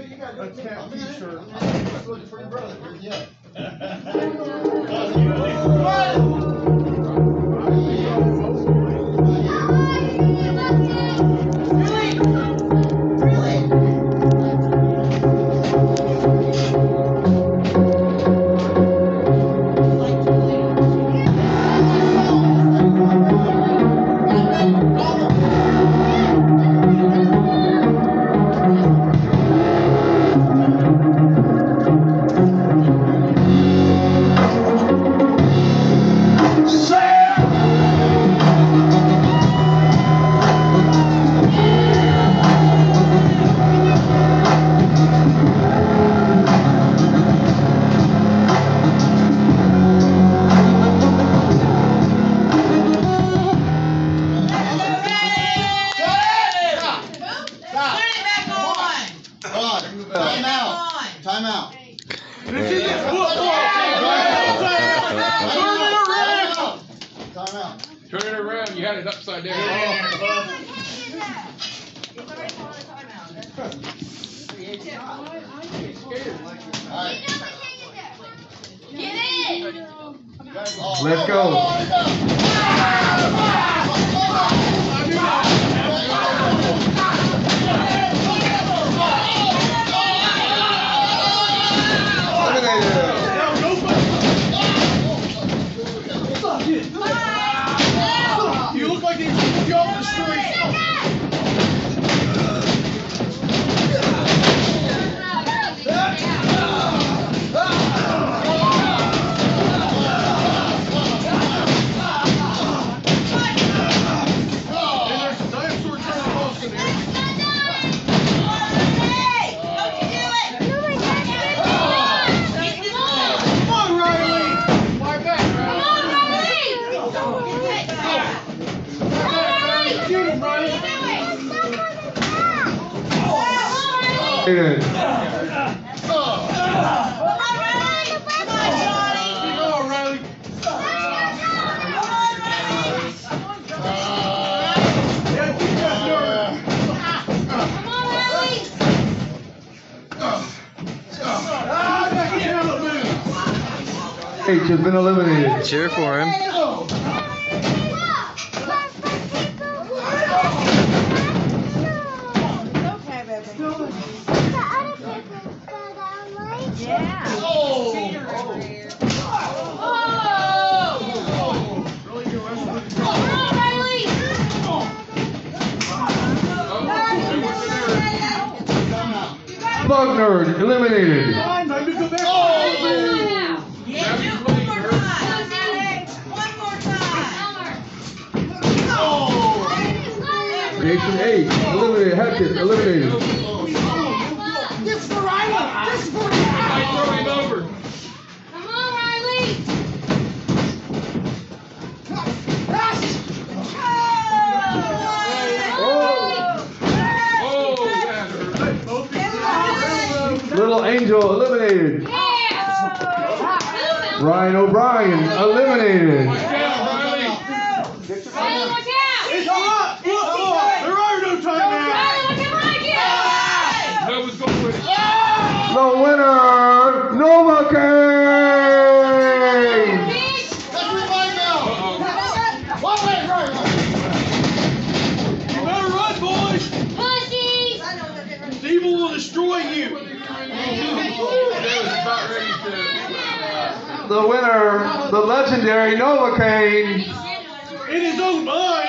a cat t-shirt. I'm looking for your brother. Yeah. Time out. This is football. Time out. Turn it around. You had it upside down. He's already calling a timeout. Alright. Get in! Let's go. You look like they took you off the street. Good. H has been eliminated. Cheer for him. Buckner eliminated. Jason H eliminated. Hatchet eliminated. This is for Riley. This is for Riley. Throw him over. Come on, Riley! Little Angel eliminated. Yeah! Ryan O'Brien eliminated. Riley, watch out! It's up. Look. There are no timeouts. Riley, look at Mike! That was going with it. The winner, Nova Kaine. That's right now. Right. You better run, boys. Pussies! Evil will destroy you. The winner, the legendary Nova Kaine. In his own mind.